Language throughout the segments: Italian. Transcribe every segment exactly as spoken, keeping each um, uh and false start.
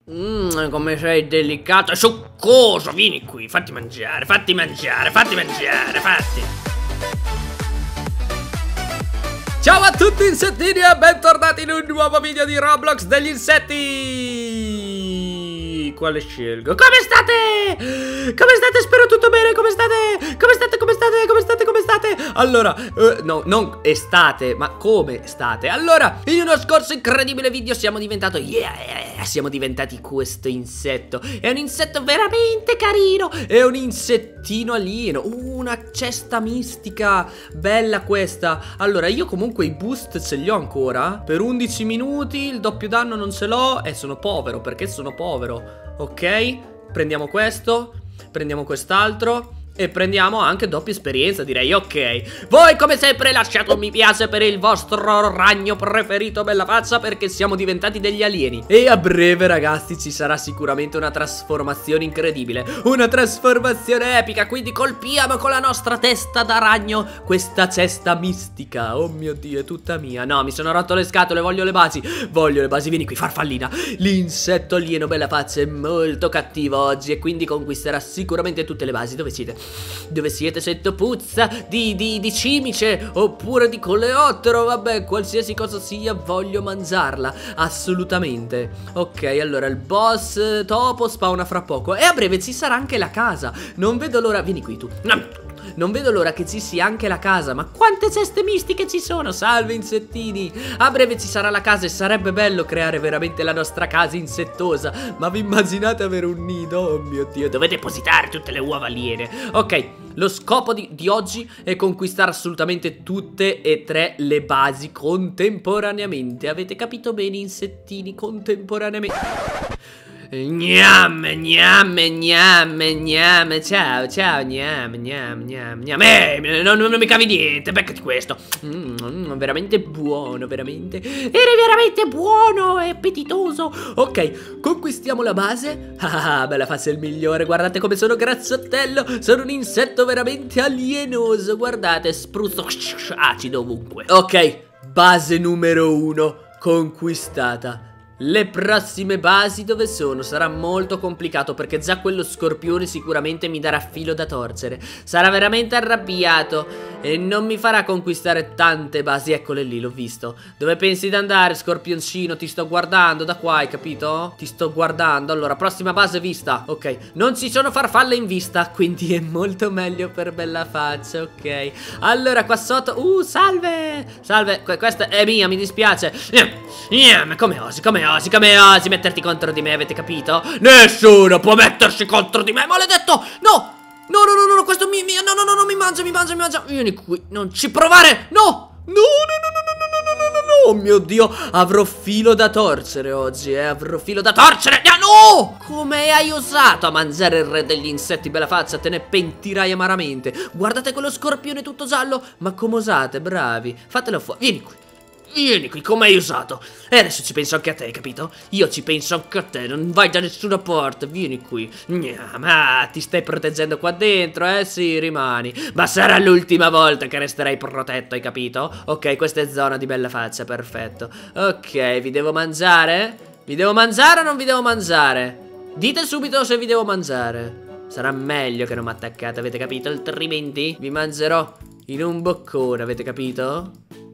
Mmm, come sei delicato e succoso. Vieni qui, fatti mangiare, fatti mangiare, fatti mangiare, fatti. Ciao a tutti insettini e bentornati in un nuovo video di Roblox degli insetti. Quale scelgo? Come state? Come state? Spero tutto bene. Come state? Come state? Come state? Come state? Come state? Allora, eh, no, non estate, ma come state? Allora, in uno scorso incredibile video siamo diventato yeah, yeah, siamo diventati questo insetto. È un insetto veramente carino. È un insettino alieno. Una cesta mistica. Bella questa. Allora, io comunque i boost ce li ho ancora. Per undici minuti il doppio danno non ce l'ho. E sono povero, perché sono povero. Ok, prendiamo questo, prendiamo quest'altro e prendiamo anche doppia esperienza, direi. Ok, voi come sempre lasciate un mi piace per il vostro ragno preferito, bella faccia, perché siamo diventati degli alieni. E a breve, ragazzi, ci sarà sicuramente una trasformazione incredibile, una trasformazione epica. Quindi colpiamo con la nostra testa da ragno questa cesta mistica. Oh mio Dio, è tutta mia. No, mi sono rotto le scatole, voglio le basi. Voglio le basi, vieni qui, farfallina. L'insetto alieno bella faccia è molto cattivo oggi e quindi conquisterà sicuramente tutte le basi. Dove siete? Dove siete? Sento puzza di, di, di cimice oppure di coleottero. Vabbè, qualsiasi cosa sia, voglio mangiarla, assolutamente. Ok, allora il boss topo spawna fra poco e a breve ci sarà anche la casa. Non vedo l'ora. Vieni qui tu. Non vedo l'ora che ci sia anche la casa. Ma quante ceste mistiche ci sono. Salve insettini. A breve ci sarà la casa e sarebbe bello creare veramente la nostra casa insettosa. Ma vi immaginate avere un nido? Oh mio Dio, dove depositare tutte le uova aliene. Ok, lo scopo di, di oggi è conquistare assolutamente tutte e tre le basi contemporaneamente. Avete capito bene, insettini? Contemporaneamente. Gnam, gnam, gnam, gnam. Ciao, ciao, gnam, gnam, gnam, gnam. Eh, non, non mi cavi niente, beccati questo. mm, Veramente buono, veramente. Eri veramente buono e appetitoso. Ok, conquistiamo la base. Ah, bella faccia il migliore. Guardate come sono grazzottello. Sono un insetto veramente alienoso. Guardate, spruzzo acido ovunque. Ok, base numero uno conquistata. Le prossime basi dove sono? Sarà molto complicato perché già quello scorpione sicuramente mi darà filo da torcere. Sarà veramente arrabbiato e non mi farà conquistare tante basi. Eccole lì, l'ho visto. Dove pensi di andare, scorpioncino? Ti sto guardando da qua, hai capito? Ti sto guardando. Allora, prossima base vista. Ok, non ci sono farfalle in vista, quindi è molto meglio per bella faccia. Ok, allora qua sotto. Uh, salve. Salve, que questa è mia, mi dispiace. Come osi, come osi, come osi metterti contro di me, avete capito? Nessuno può mettersi contro di me, maledetto! No! No, no, no, no, questo mi, mi no, no, no, no, mi mangia, mi mangia, mi mangia. Vieni qui, non ci provare! No! No, no, no, no, no, no, no, no, no, oh mio Dio, avrò filo da torcere oggi, eh, avrò filo da torcere. Ah, no! Come hai osato a mangiare il re degli insetti, bella faccia, te ne pentirai amaramente. Guardate quello scorpione tutto giallo, ma come osate, bravi. Fatelo fuori, vieni qui. Vieni qui, come hai usato? E adesso ci penso anche a te, capito? Io ci penso anche a te, non vai da nessuna parte, vieni qui. Ma ti stai proteggendo qua dentro, eh? Sì, rimani. Ma sarà l'ultima volta che resterai protetto, hai capito? Ok, questa è zona di bella faccia, perfetto. Ok, vi devo mangiare? Vi devo mangiare o non vi devo mangiare? Dite subito se vi devo mangiare. Sarà meglio che non mi attaccate, avete capito? Altrimenti vi mangerò in un boccone, avete capito?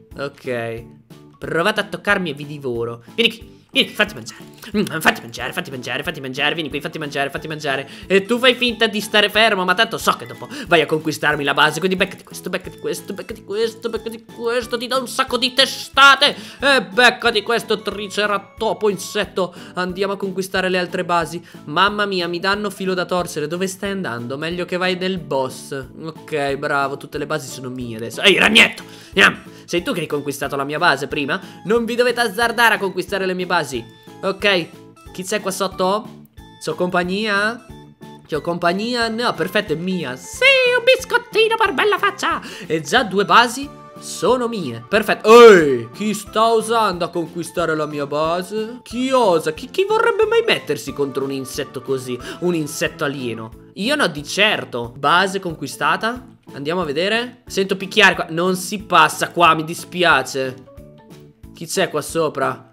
Ok. Provate a toccarmi e vi divoro. Vieni qui, vieni, fatti mangiare. mm, Fatti mangiare, fatti mangiare, fatti mangiare. Vieni qui, fatti mangiare, fatti mangiare. E tu fai finta di stare fermo, ma tanto so che dopo vai a conquistarmi la base. Quindi beccati questo, beccati questo, beccati questo, beccati questo. Ti do un sacco di testate. E beccati questo triceratopo insetto. Andiamo a conquistare le altre basi. Mamma mia, mi danno filo da torcere. Dove stai andando? Meglio che vai nel boss. Ok, bravo, tutte le basi sono mie adesso. Ehi, ragnetto, andiamo. Sei tu che hai conquistato la mia base prima? Non vi dovete azzardare a conquistare le mie basi. Ok, chi c'è qua sotto? C'ho compagnia? C'ho compagnia? No, perfetto, è mia. Sì, un biscottino per bella faccia. E già due basi sono mie. Perfetto. Ehi, chi sta osando a conquistare la mia base? Chi osa? Chi, chi vorrebbe mai mettersi contro un insetto così? Un insetto alieno? Io no, di certo. Base conquistata. Andiamo a vedere. Sento picchiare qua. Non si passa qua, mi dispiace. Chi c'è qua sopra?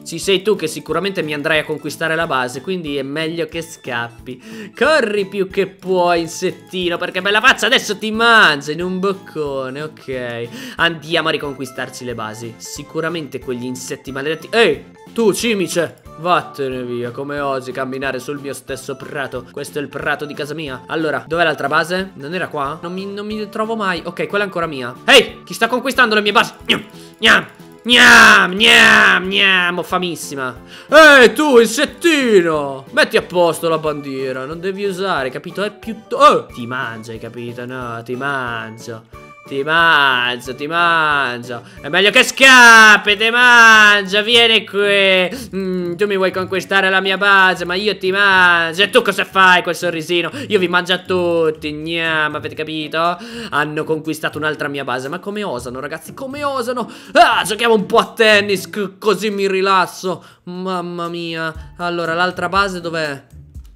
ci sei tu che sicuramente mi andrai a conquistare la base, quindi è meglio che scappi. Corri più che puoi, insettino, perché bella faccia adesso ti mangia in un boccone. Ok, andiamo a riconquistarci le basi. Sicuramente quegli insetti maledetti. Ehi, tu cimice, vattene via, come osi camminare sul mio stesso prato. Questo è il prato di casa mia. Allora, dov'è l'altra base? Non era qua? Non mi, non mi trovo mai. Ok, quella è ancora mia. Ehi, chi sta conquistando le mie basi? Gnam, gnam, gnam, gnam, gnam. Ho famissima. Ehi, tu, insettino, metti a posto la bandiera. Non devi usare, capito? È più... Oh, ti mangia, hai capito? No, ti mangio. Ti mangio, ti mangio. È meglio che scappi, ti mangio. Vieni qui. mm, Tu mi vuoi conquistare la mia base, ma io ti mangio. E tu cosa fai quel sorrisino? Io vi mangio a tutti. Gnam, avete capito? Hanno conquistato un'altra mia base. Ma come osano, ragazzi, come osano? Ah, giochiamo un po' a tennis, così mi rilasso. Mamma mia. Allora, l'altra base dov'è?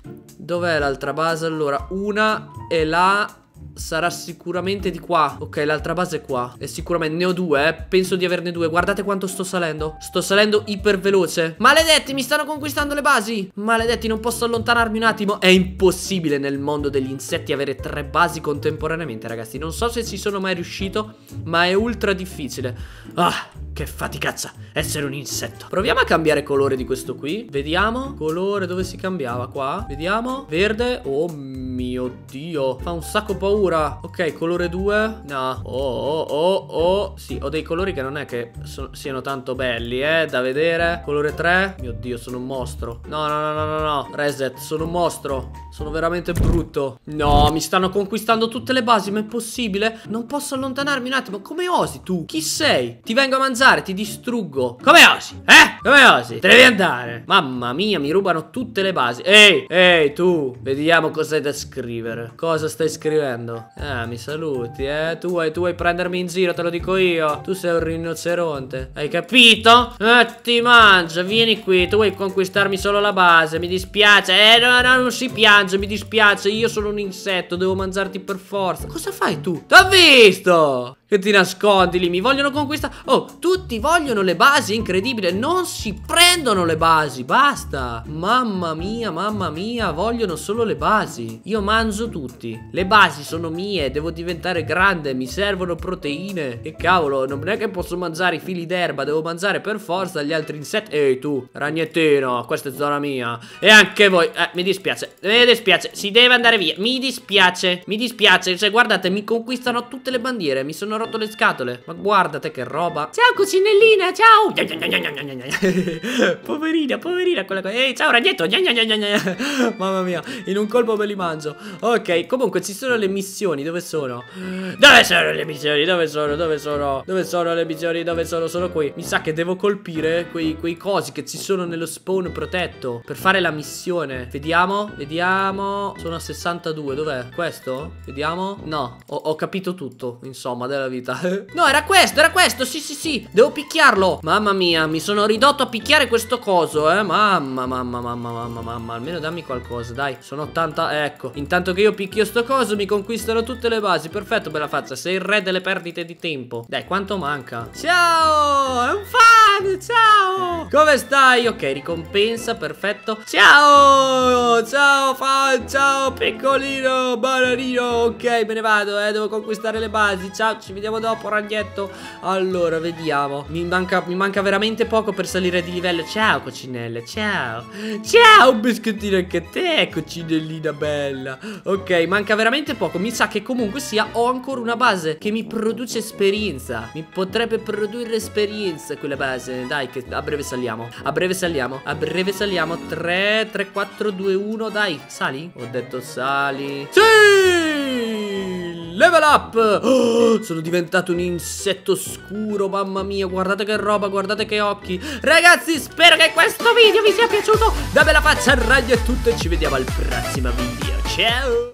Dov'è l'altra base? Allora, una è là. Sarà sicuramente di qua. Ok, l'altra base è qua. E sicuramente ne ho due, eh. Penso di averne due. Guardate quanto sto salendo. Sto salendo iper veloce. Maledetti, mi stanno conquistando le basi. Maledetti, non posso allontanarmi un attimo. È impossibile nel mondo degli insetti avere tre basi contemporaneamente, ragazzi. Non so se ci sono mai riuscito, ma è ultra difficile. Ah, che faticazza essere un insetto. Proviamo a cambiare colore di questo qui. Vediamo. Colore, dove si cambiava? Qua. Vediamo. Verde. Oh mio Dio, fa un sacco paura. Ok, colore due. No. Oh, oh, oh, oh. Sì, ho dei colori che non è che so siano tanto belli, eh, da vedere. Colore tre. Mio Dio, sono un mostro. No, no, no, no, no, no. Reset, sono un mostro. Sono veramente brutto. No, mi stanno conquistando tutte le basi, ma è possibile? Non posso allontanarmi un attimo. Come osi tu? Chi sei? Ti vengo a mangiare, ti distruggo. Come osi? Eh? Come osi? Te devi andare. Mamma mia, mi rubano tutte le basi. Ehi, ehi, tu. Vediamo cosa hai da scrivere. Cosa stai scrivendo? Ah, mi saluti, eh. Tu vuoi, tu vuoi prendermi in giro, te lo dico io. Tu sei un rinoceronte. Hai capito? Eh, ti mangio, vieni qui. Tu vuoi conquistarmi solo la base. Mi dispiace. Eh, no, no, non si piange, mi dispiace. Io sono un insetto, devo mangiarti per forza. Cosa fai tu? T'ho visto! Che ti nascondi lì, mi vogliono conquistare. Oh, tutti vogliono le basi, incredibile. Non si prendono le basi, basta. Mamma mia, mamma mia, vogliono solo le basi. Io mangio tutti. Le basi sono mie, devo diventare grande, mi servono proteine. Che cavolo, non è che posso mangiare i fili d'erba, devo mangiare per forza gli altri insetti. Ehi tu, ragnettino, questa è zona mia. E anche voi, eh, mi dispiace, mi dispiace, si deve andare via. Mi dispiace, mi dispiace. Cioè, guardate, mi conquistano tutte le bandiere, mi sono rotto le scatole. Ma guardate che roba. Ciao cucinellina, ciao. Poverina, poverina quella cosa. Ehi, ciao ragnetto. Mamma mia, in un colpo me li mangio. Ok, comunque ci sono le missioni. Dove sono? Dove sono le missioni? Dove sono? Dove sono? Dove sono le missioni? Dove sono? Sono qui. Mi sa che devo colpire quei, quei cosi che ci sono nello spawn protetto per fare la missione. Vediamo, vediamo. Sono a sessantadue. Dov'è? Questo? Vediamo. No, ho, ho capito tutto, insomma, della vita. No, era questo, era questo. Sì, sì, sì. Devo picchiarlo. Mamma mia, mi sono ridotto a picchiare questo coso, eh. Mamma, mamma, mamma, mamma, mamma. Almeno dammi qualcosa, dai. Sono ottanta, ecco. Intanto che io picchio sto coso, mi conquistano tutte le basi. Perfetto, bella faccia. Sei il re delle perdite di tempo. Dai, quanto manca? Ciao, è un fan. Ciao. Come stai? Ok, ricompensa, perfetto. Ciao, ciao fan. Ciao, piccolino, bananino. Ok, me ne vado, eh. Devo conquistare le basi. Ciao, ci vediamo dopo, ragnetto. Allora, vediamo. Mi manca, mi manca veramente poco per salire di livello. Ciao, coccinelle, ciao. Ciao, biscottino anche a te, coccinellina bella. Ok, manca veramente poco. Mi sa che comunque sia ho ancora una base che mi produce esperienza. Mi potrebbe produrre esperienza quella base. Dai, che a breve saliamo. A breve saliamo. A breve saliamo. tre, tre, quattro, due, uno. Dai, sali. Ho detto sali. Sì! Level up! Oh, sono diventato un insetto scuro, mamma mia, guardate che roba, guardate che occhi. Ragazzi, spero che questo video vi sia piaciuto. Da bella faccia al radio è tutto e ci vediamo al prossimo video. Ciao!